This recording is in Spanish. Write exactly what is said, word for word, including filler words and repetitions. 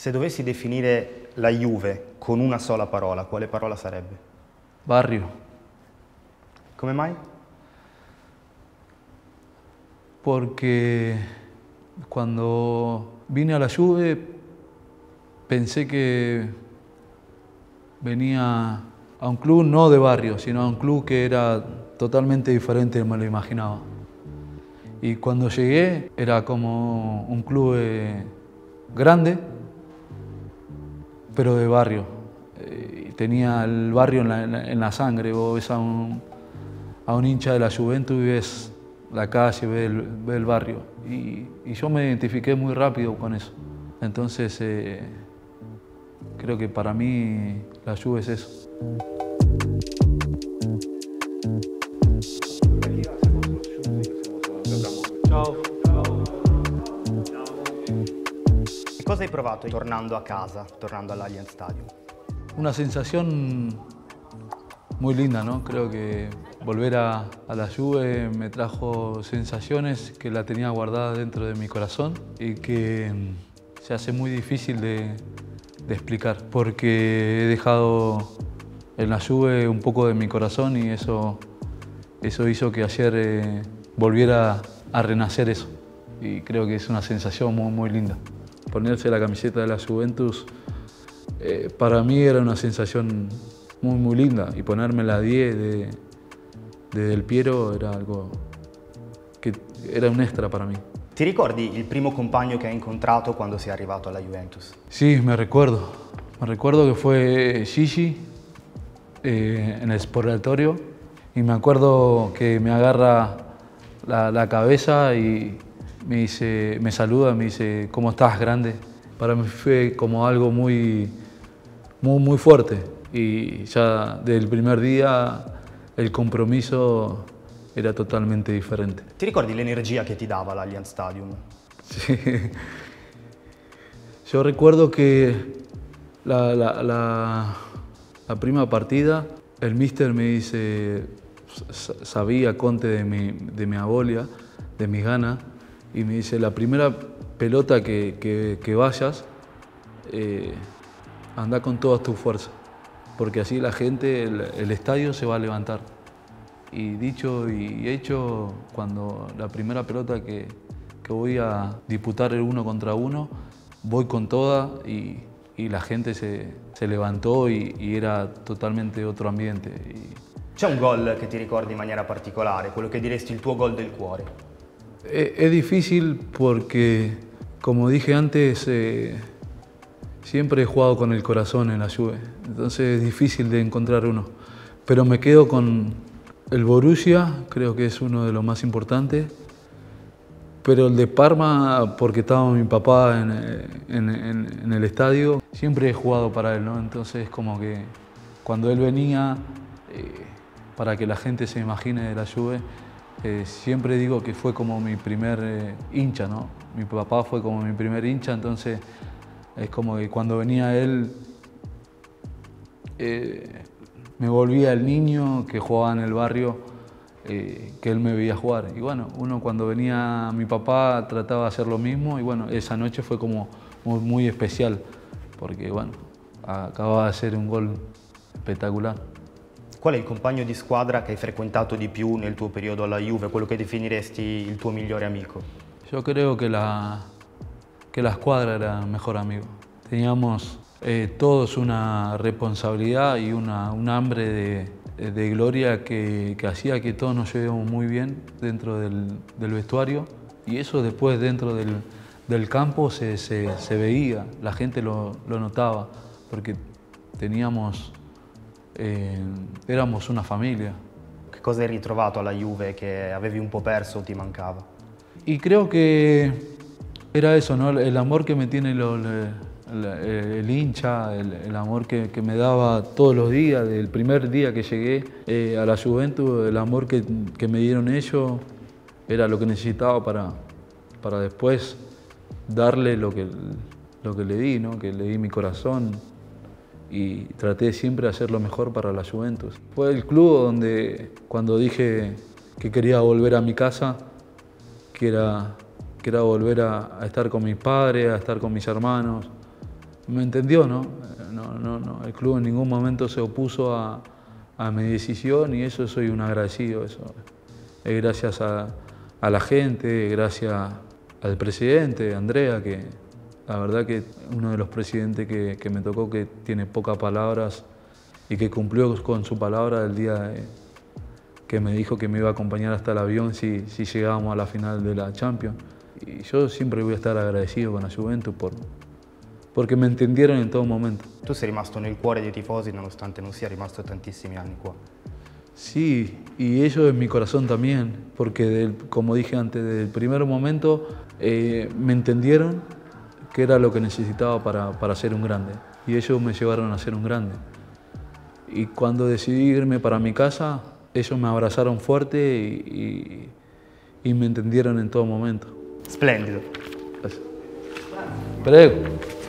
Se dovessi definire la Juve con una sola parola, quale parola sarebbe? Barrio. Come mai? Porque cuando vine a la Juve pensé que venía a un club no de barrio, sino a un club que era totalmente diferente de como me lo imaginaba. Y cuando llegué era como un club eh, grande, pero de barrio. Eh, tenía el barrio en la, en la, en la sangre. Vos ves a un, a un hincha de la Juventus y ves la calle, ves el, ves el barrio. Y, y yo me identifiqué muy rápido con eso. Entonces, eh, creo que para mí la Juve es eso. Ciao. E cosa hai provato tornando a casa, tornando all'Allianz Stadium? Una sensación muy linda, ¿no? Creo que volver a, a la Juve me trajo sensaciones que la tenía guardada dentro de mi corazón y que se hace muy difícil de, de explicar, porque he dejado en la Juve un poco de mi corazón y eso, eso hizo que ayer eh, volviera a renacer eso. Y creo que es una sensación muy, muy linda. Ponerse la camiseta de la Juventus eh, para mí era una sensación muy, muy linda. Y ponerme la diez de, de Del Piero era algo que era un extra para mí. Ti ricordi il primo compagno che hai incontrato quando sei arrivato alla Juventus? Sí, me recuerdo. Me recuerdo que fue Gigi eh, en el exploratorio y me acuerdo que me agarra la, la cabeza y me dice, me saluda, me dice, ¿cómo estás, grande? Para mí fue como algo muy, muy, muy fuerte y ya desde el primer día el compromiso era totalmente diferente. Ti ricordi l'energia che ti dava l'Allianz Stadium? Sí. Yo recuerdo que la, la, la, la prima partida, el míster me dice, sabía Conte de mi, de mi abolia, de mis ganas, y me dice, la primera pelota que, que, que vayas, eh, anda con toda tu fuerza, porque así la gente, el, el estadio se va a levantar. Y dicho y hecho, cuando la primera pelota que, que voy a disputar el uno contra uno, voy con toda y, y la gente se, se levantó y, y era totalmente otro ambiente. Y... C'è un gol che ti ricordi in maniera particolare, quello che diresti il tuo gol del cuore? Es, es difícil porque, como dije antes, eh, siempre he jugado con el corazón en la Juve, entonces es difícil de encontrar uno. Pero me quedo con el Borussia, creo que es uno de los más importantes, pero el de Parma, porque estaba mi papá en, en, en, en el estadio, siempre he jugado para él, ¿no? Entonces como que cuando él venía, eh, para que la gente se imagine de la Juve, eh, siempre digo que fue como mi primer eh, hincha, ¿no? Mi papá fue como mi primer hincha, entonces es como que cuando venía él, eh, me volvía el niño que jugaba en el barrio, eh, que él me veía jugar. Y bueno, uno cuando venía mi papá trataba de hacer lo mismo y bueno, esa noche fue como muy, muy especial, porque bueno, acababa de hacer un gol espectacular. Qual è il compagno di squadra che hai frequentato di più nel tuo periodo alla Juve, quello che definiresti il tuo migliore amico? Yo creo que la, que la escuadra era el mejor amigo. Teníamos eh, todos una responsabilidad y una, un hambre de, de gloria que, que hacía que todos nos llevemos muy bien dentro del, del vestuario y eso después dentro del, del campo se, se, se veía, la gente lo, lo notaba porque teníamos, eh, éramos una familia. Che cosa hai ritrovato alla Juve che avevi un po' perso o ti mancava? Y creo que era eso, ¿no? El amor que me tiene lo, el, el hincha, el, el amor que, que me daba todos los días, del primer día que llegué eh, a la Juventus, el amor que, que me dieron ellos era lo que necesitaba para, para después darle lo que, lo que le di, ¿no? Que le di mi corazón y traté siempre de hacer lo mejor para la Juventus. Fue el club donde cuando dije que quería volver a mi casa, que era, que era volver a, a estar con mis padres, a estar con mis hermanos, me entendió, ¿no? No, no, no. El club en ningún momento se opuso a, a mi decisión y eso soy un agradecido. Eso. Es gracias a, a la gente, gracias al presidente, Andrea, que la verdad que uno de los presidentes que, que me tocó, que tiene pocas palabras y que cumplió con su palabra el día de, que me dijo que me iba a acompañar hasta el avión si, si llegábamos a la final de la Champions. Y yo siempre voy a estar agradecido con la Juventus por, porque me entendieron in todo momento. Tu sei rimasto nel cuore dei tifosi nonostante non sia rimasto tantissimi anni qua. Sí, y ellos en mi corazón también, porque del, como dije antes, desde el primer momento eh, me entendieron que era lo que necesitaba para, para ser un grande. Y ellos me llevaron a ser un grande. Y cuando decidí irme para mi casa, ellos me abrazaron fuerte y, y, y me entendieron en todo momento. Splendido. Prego.